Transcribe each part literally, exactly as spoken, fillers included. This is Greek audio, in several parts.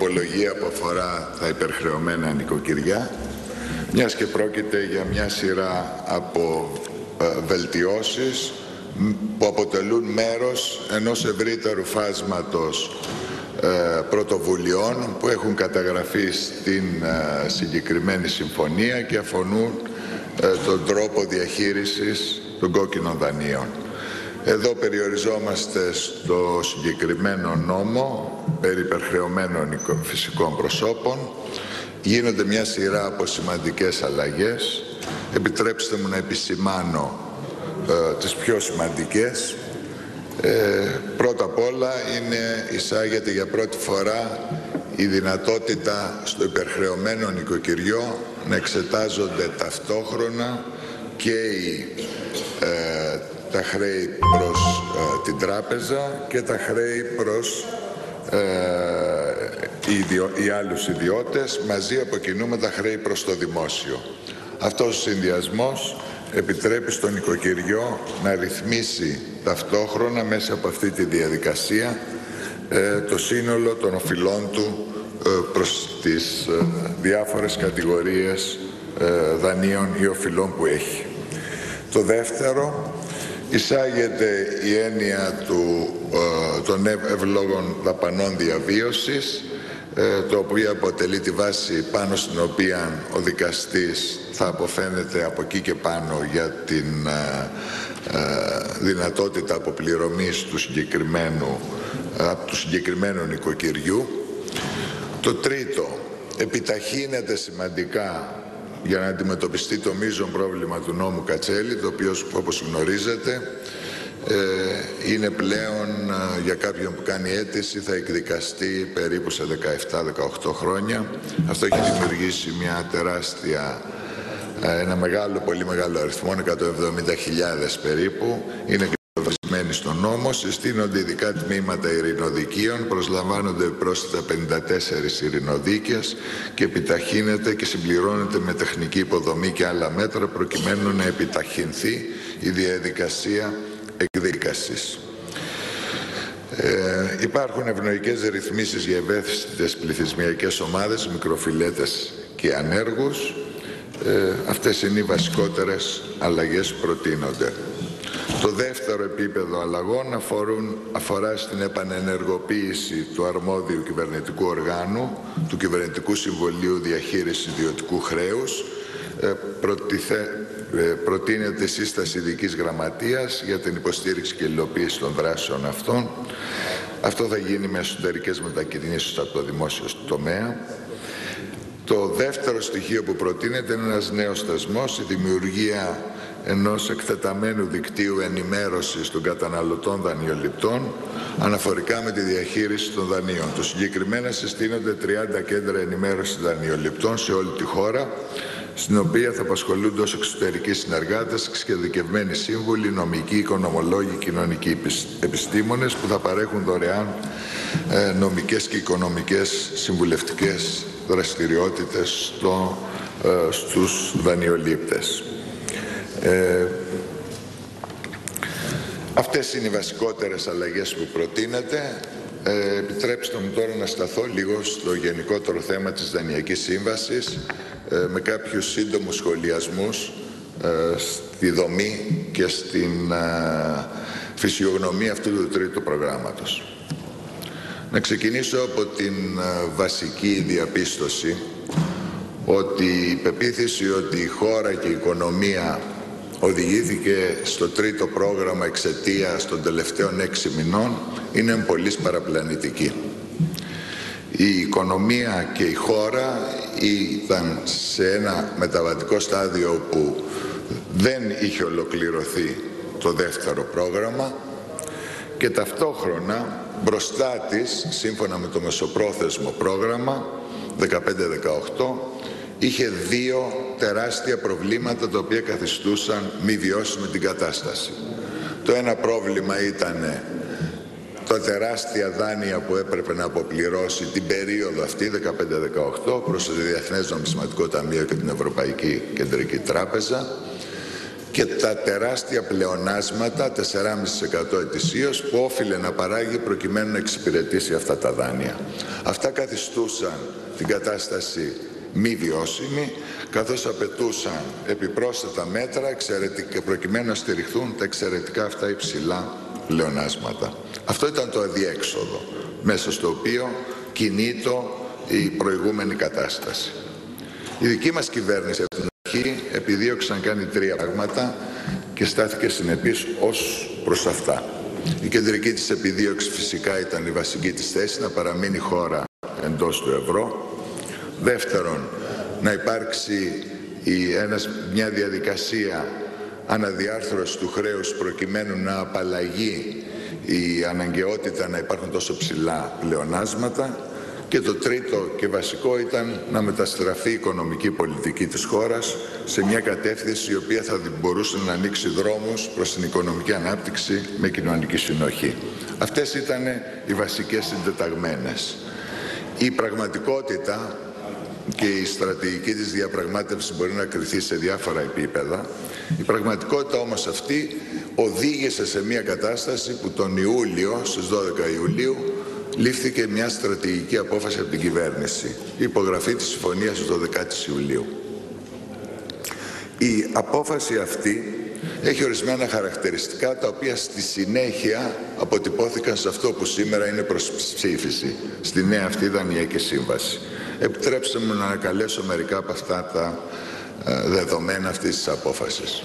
τροπολογία που αφορά τα υπερχρεωμένα νοικοκυριά, μιας και πρόκειται για μια σειρά από ε, βελτιώσεις που αποτελούν μέρος ενός ευρύτερου φάσματος ε, πρωτοβουλειών που έχουν καταγραφεί στην ε, συγκεκριμένη συμφωνία και αφορούν ε, τον τρόπο διαχείρισης των κόκκινων δανείων. Εδώ περιοριζόμαστε στο συγκεκριμένο νόμο περί υπερχρεωμένων φυσικών προσώπων. Γίνονται μια σειρά από σημαντικές αλλαγές. Επιτρέψτε μου να επισημάνω ε, τις πιο σημαντικές. Ε, πρώτα απ' όλα είναι, εισάγεται για πρώτη φορά η δυνατότητα στο υπερχρεωμένο νοικοκυριό να εξετάζονται ταυτόχρονα και οι, ε, τα χρέη προς ε, την τράπεζα και τα χρέη προς ε, οι, ιδιο, οι άλλους ιδιώτες, μαζί από κοινού με τα χρέη προς το δημόσιο. Αυτός ο συνδυασμός επιτρέπει στο νοικοκυριό να ρυθμίσει ταυτόχρονα μέσα από αυτή τη διαδικασία ε, το σύνολο των οφειλών του ε, προς τις ε, διάφορες κατηγορίες ε, δανείων ή οφειλών που έχει. Το δεύτερο, εισάγεται η έννοια του, ε, των ευλόγων δαπανών διαβίωσης, ε, το οποίο αποτελεί τη βάση πάνω στην οποία ο δικαστής θα αποφαίνεται από εκεί και πάνω για την ε, ε, δυνατότητα αποπληρωμής του συγκεκριμένου, ε, του συγκεκριμένου νοικοκυριού. Το τρίτο, επιταχύνεται σημαντικά για να αντιμετωπιστεί το μείζον πρόβλημα του νόμου Κατσέλη, το οποίο, όπως γνωρίζετε, είναι πλέον για κάποιον που κάνει αίτηση θα εκδικαστεί περίπου σε δεκαεπτά δεκαοκτώ χρόνια. Αυτό έχει δημιουργήσει μια τεράστια, ένα μεγάλο, πολύ μεγάλο αριθμό, εκατόν εβδομήντα χιλιάδες περίπου. Είναι κλειδωρισμένοι στον νόμο, συστήνονται ειδικά τμήματα ειρηνοδικείων, προσλαμβάνονται πρόσθετα πενήντα τέσσερις ειρηνοδίκες και επιταχύνεται και συμπληρώνεται με τεχνική υποδομή και άλλα μέτρα προκειμένου να επιταχυνθεί η διαδικασία εκδίκασης. Ε, υπάρχουν ευνοϊκές ρυθμίσεις για ευαίσθητες πληθυσμιακές ομάδες, μικροφιλέτες και ανέργους. Ε, αυτές είναι οι βασικότερες αλλαγές που προτείνονται. Το δεύτερο επίπεδο αλλαγών αφορούν, αφορά στην επανενεργοποίηση του αρμόδιου κυβερνητικού οργάνου, του Κυβερνητικού Συμβουλίου Διαχείρισης Ιδιωτικού Χρέους. Ε, προτιθε, ε, προτείνεται σύσταση ειδικής γραμματείας για την υποστήριξη και υλοποίηση των δράσεων αυτών. Αυτό θα γίνει με εσωτερικές μετακινήσεις από το δημόσιο τομέα. Το δεύτερο στοιχείο που προτείνεται είναι ένας νέος θεσμός, η δημιουργία ενός εκτεταμένου δικτύου ενημέρωσης των καταναλωτών δανειοληπτών αναφορικά με τη διαχείριση των δανείων. Το συγκεκριμένα συστήνονται τριάντα κέντρα ενημέρωσης δανειοληπτών σε όλη τη χώρα, στην οποία θα απασχολούνται ως εξωτερικοί συνεργάτες, εξειδικευμένοι σύμβουλοι, νομικοί, οικονομολόγοι, κοινωνικοί επιστήμονες που θα παρέχουν δωρεάν ε, νομικές και οικονομικές συμβουλευτικές δραστηριότητες στο, ε, στους δανειολήπτες. Ε, αυτές είναι οι βασικότερες αλλαγές που προτείνεται. Ε, επιτρέψτε μου τώρα να σταθώ λίγο στο γενικότερο θέμα της Δανειακής Σύμβασης ε, με κάποιους σύντομους σχολιασμούς ε, στη δομή και στην ε, φυσιογνωμία αυτού του τρίτου προγράμματος. Να ξεκινήσω από την ε, βασική διαπίστωση ότι η πεποίθηση ότι η χώρα και η οικονομία οδηγήθηκε στο τρίτο πρόγραμμα εξαιτίας των τελευταίων έξι μηνών είναι πολύ παραπλανητική. Η οικονομία και η χώρα ήταν σε ένα μεταβατικό στάδιο που δεν είχε ολοκληρωθεί το δεύτερο πρόγραμμα και ταυτόχρονα μπροστά της, σύμφωνα με το μεσοπρόθεσμο πρόγραμμα δεκαπέντε δεκαοκτώ, είχε δύο τεράστια προβλήματα τα οποία καθιστούσαν μη βιώσιμη την κατάσταση. Το ένα πρόβλημα ήταν τα τεράστια δάνεια που έπρεπε να αποπληρώσει την περίοδο αυτή, δεκαπέντε δεκαοκτώ, προς το Διεθνές Νομισματικό Ταμείο και την Ευρωπαϊκή Κεντρική Τράπεζα και τα τεράστια πλεονάσματα, τέσσερα κόμμα πέντε τοις εκατό ετησίως, που όφιλε να παράγει προκειμένου να εξυπηρετήσει αυτά τα δάνεια. Αυτά καθιστούσαν την κατάσταση μη βιώσιμη, καθώς απαιτούσαν επιπρόσθετα μέτρα και προκειμένου να στηριχθούν τα εξαιρετικά αυτά υψηλά πλεονάσματα. Αυτό ήταν το αδιέξοδο, μέσα στο οποίο κινείται η προηγούμενη κατάσταση. Η δική μας κυβέρνηση από την αρχή επιδίωξε να κάνει τρία πράγματα και στάθηκε συνεπής ως προς αυτά. Η κεντρική της επιδίωξη φυσικά ήταν η βασική της θέση, να παραμείνει η χώρα εντός του ευρώ. Δεύτερον, να υπάρξει η, ένας, μια διαδικασία αναδιάρθρωσης του χρέους προκειμένου να απαλλαγεί η αναγκαιότητα να υπάρχουν τόσο ψηλά πλεονάσματα. Και το τρίτο και βασικό ήταν να μεταστραφεί η οικονομική πολιτική της χώρας σε μια κατεύθυνση η οποία θα μπορούσε να ανοίξει δρόμους προς την οικονομική ανάπτυξη με κοινωνική συνοχή. Αυτές ήταν οι βασικές συντεταγμένες. Η πραγματικότητα και η στρατηγική της διαπραγμάτευσης μπορεί να κριθεί σε διάφορα επίπεδα. Η πραγματικότητα όμως αυτή οδήγησε σε μια κατάσταση που τον Ιούλιο, στις δώδεκα Ιουλίου, λήφθηκε μια στρατηγική απόφαση από την κυβέρνηση, η υπογραφή της συμφωνίας της δωδεκάτης Ιουλίου. Η απόφαση αυτή έχει ορισμένα χαρακτηριστικά, τα οποία στη συνέχεια αποτυπώθηκαν σε αυτό που σήμερα είναι προς ψήφιση, στη νέα αυτή δανειακή σύμβαση. Επιτρέψτε μου να ανακαλέσω μερικά από αυτά τα δεδομένα αυτής της απόφασης.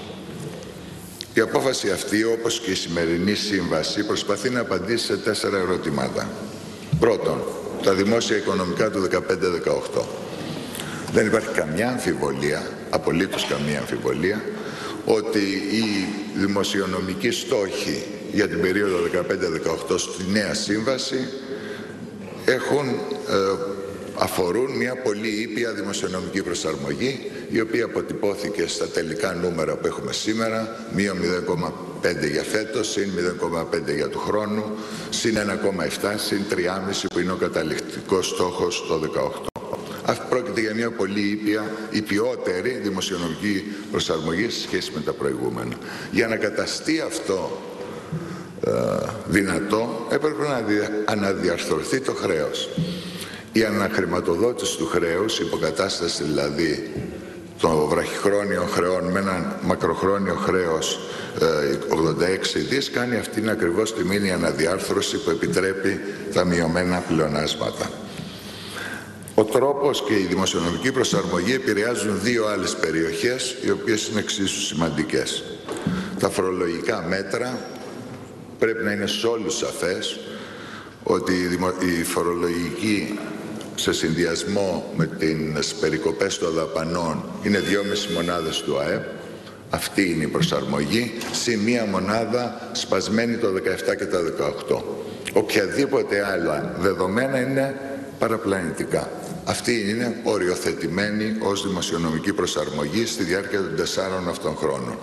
Η απόφαση αυτή, όπως και η σημερινή σύμβαση, προσπαθεί να απαντήσει σε τέσσερα ερωτήματα. Πρώτον, τα δημόσια οικονομικά του δεκαπέντε δεκαοκτώ. Δεν υπάρχει καμιά αμφιβολία, απολύτως καμία αμφιβολία, ότι οι δημοσιονομικοί στόχοι για την περίοδο δεκαπέντε δεκαοκτώ στη νέα σύμβαση έχουν, ε, αφορούν μια πολύ ήπια δημοσιονομική προσαρμογή, η οποία αποτυπώθηκε στα τελικά νούμερα που έχουμε σήμερα, μείον μηδέν κόμμα πέντε για φέτος, συν μηδέν κόμμα πέντε για του χρόνου, συν ένα κόμμα επτά, συν τρία κόμμα πέντε που είναι ο καταληκτικός στόχος το δεκαοκτώ. Αυτό πρόκειται για μια πολύ ήπια, υπιότερη δημοσιονομική προσαρμογή σε σχέση με τα προηγούμενα. Για να καταστεί αυτό ε, δυνατό, έπρεπε να αναδιαρθρωθεί το χρέος. Η αναχρηματοδότηση του χρέους, η υποκατάσταση δηλαδή των βραχυχρόνιων χρεών με ένα μακροχρόνιο χρέος ε, ογδόντα έξι δις, κάνει αυτήν ακριβώς τη μήνυ αναδιάρθρωση που επιτρέπει τα μειωμένα πλεονάσματα. Ο τρόπος και η δημοσιονομική προσαρμογή επηρεάζουν δύο άλλες περιοχές, οι οποίες είναι εξίσου σημαντικές. Τα φορολογικά μέτρα, πρέπει να είναι σε όλους σαφές ότι η φορολογική σε συνδυασμό με τις περικοπές των δαπανών είναι δυόμισι μονάδες του ΑΕΠ. Αυτή είναι η προσαρμογή, σε μία μονάδα σπασμένη το δεκαεπτά και το δεκαοκτώ. Οποιαδήποτε άλλα δεδομένα είναι παραπλανητικά. Αυτή είναι οριοθετημένη ως δημοσιονομική προσαρμογή στη διάρκεια των τεσσάρων αυτών χρόνων.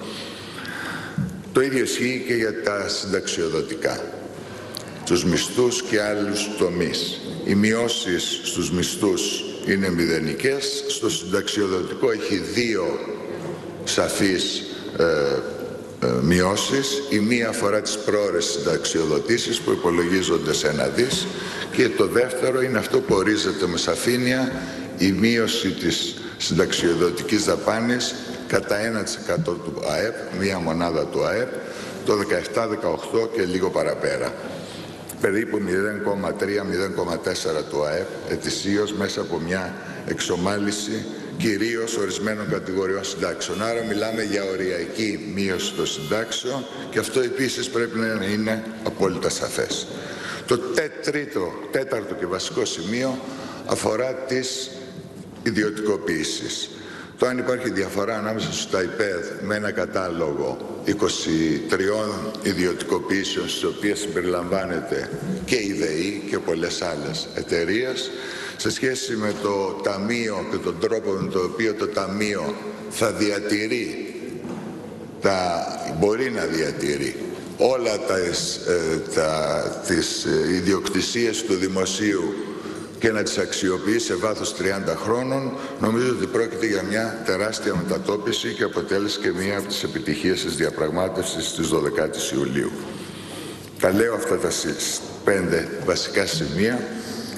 Το ίδιο ισχύει και για τα συνταξιοδοτικά, τους μισθούς και άλλους τομείς. Οι μειώσεις στους μισθούς είναι μηδενικές, στο συνταξιοδοτικό έχει δύο σαφείς ε, ε, μειώσεις. Η μία αφορά τις πρόορες συνταξιοδοτήσεις που υπολογίζονται σε ένα δις και το δεύτερο είναι αυτό που ορίζεται με σαφήνεια, η μείωση της συνταξιοδοτικής δαπάνης κατά ένα τοις εκατό του ΑΕΠ, μία μονάδα του ΑΕΠ, το δεκαεπτά δεκαοκτώ και λίγο παραπέρα. Περίπου μηδέν κόμμα τρία με μηδέν κόμμα τέσσερα του ΑΕΠ ετησίως μέσα από μια εξομάλυση κυρίως ορισμένων κατηγοριών συντάξεων. Άρα μιλάμε για οριακή μείωση των συντάξεων και αυτό επίσης πρέπει να είναι απόλυτα σαφές. Το τρίτο, τέταρτο και βασικό σημείο αφορά τις ιδιωτικοποίησεις. Το αν υπάρχει διαφορά ανάμεσα στους ΤΑΙΠΕΔ με ένα κατάλογο είκοσι τριών ιδιωτικοποίησεων, στις οποίες συμπεριλαμβάνεται και η ΔΕΗ και πολλές άλλες εταιρείες, σε σχέση με το Ταμείο και τον τρόπο με τον οποίο το Ταμείο θα διατηρεί, τα, μπορεί να διατηρεί όλα τα, τα, τις ιδιοκτησίες του δημοσίου και να τις αξιοποιεί σε βάθος τριάντα χρόνων, νομίζω ότι πρόκειται για μια τεράστια μετατόπιση και αποτέλεσε και μία από τις επιτυχίες της διαπραγμάτευσης της δωδεκάτης Ιουλίου. Τα λέω αυτά τα πέντε βασικά σημεία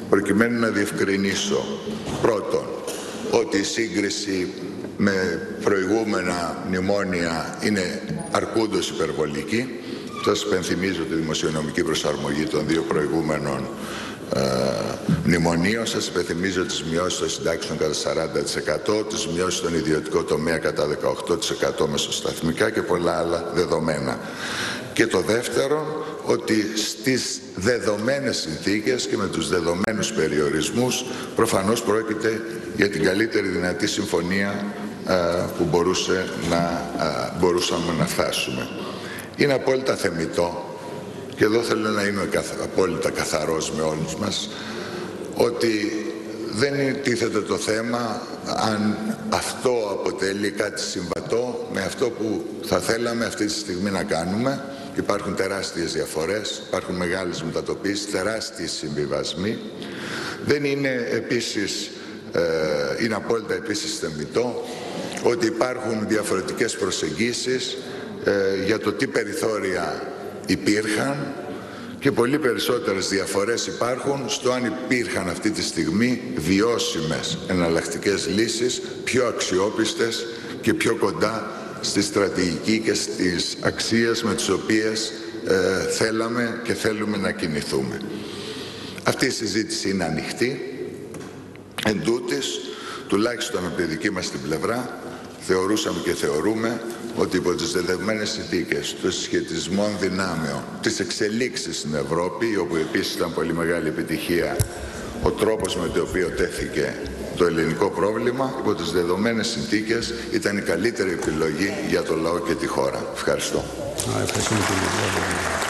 προκειμένου να διευκρινίσω πρώτον ότι η σύγκριση με προηγούμενα μνημόνια είναι αρκούντος υπερβολική. Σας υπενθυμίζω τη δημοσιονομική προσαρμογή των δύο προηγούμενων ε, μνημονίων. Σας υπενθυμίζω τις μειώσεις των συντάξεων κατά σαράντα τοις εκατό, τις μειώσεις στον ιδιωτικό τομέα κατά δεκαοκτώ τοις εκατό μεσοσταθμικά και πολλά άλλα δεδομένα. Και το δεύτερο, ότι στις δεδομένες συνθήκες και με τους δεδομένους περιορισμούς προφανώς πρόκειται για την καλύτερη δυνατή συμφωνία ε, που μπορούσε να, ε, μπορούσαμε να φτάσουμε. Είναι απόλυτα θεμιτό, και εδώ θέλω να είμαι απόλυτα καθαρός με όλους μας, ότι δεν τίθεται το θέμα αν αυτό αποτελεί κάτι συμβατό με αυτό που θα θέλαμε αυτή τη στιγμή να κάνουμε. Υπάρχουν τεράστιες διαφορές, υπάρχουν μεγάλες μετατοπίσεις, τεράστιοι συμβιβασμοί. Δεν είναι επίσης, ε, είναι απόλυτα επίσης θεμιτό ότι υπάρχουν διαφορετικές προσεγγίσεις ε, για το τι περιθώρια υπήρχαν και πολύ περισσότερες διαφορές υπάρχουν στο αν υπήρχαν αυτή τη στιγμή βιώσιμες εναλλακτικές λύσεις, πιο αξιόπιστες και πιο κοντά στη στρατηγική και στις αξίες με τις οποίες ε, θέλαμε και θέλουμε να κινηθούμε. Αυτή η συζήτηση είναι ανοιχτή. Εν τούτης, τουλάχιστον από τη δική μας την πλευρά, θεωρούσαμε και θεωρούμε ότι υπό τις δεδομένες συνθήκες των συσχετισμών δυνάμεων, τις εξελίξεις στην Ευρώπη, όπου επίσης ήταν πολύ μεγάλη επιτυχία ο τρόπος με τον οποίο τέθηκε το ελληνικό πρόβλημα, υπό τις δεδομένες συνθήκες ήταν η καλύτερη επιλογή για το λαό και τη χώρα. Ευχαριστώ.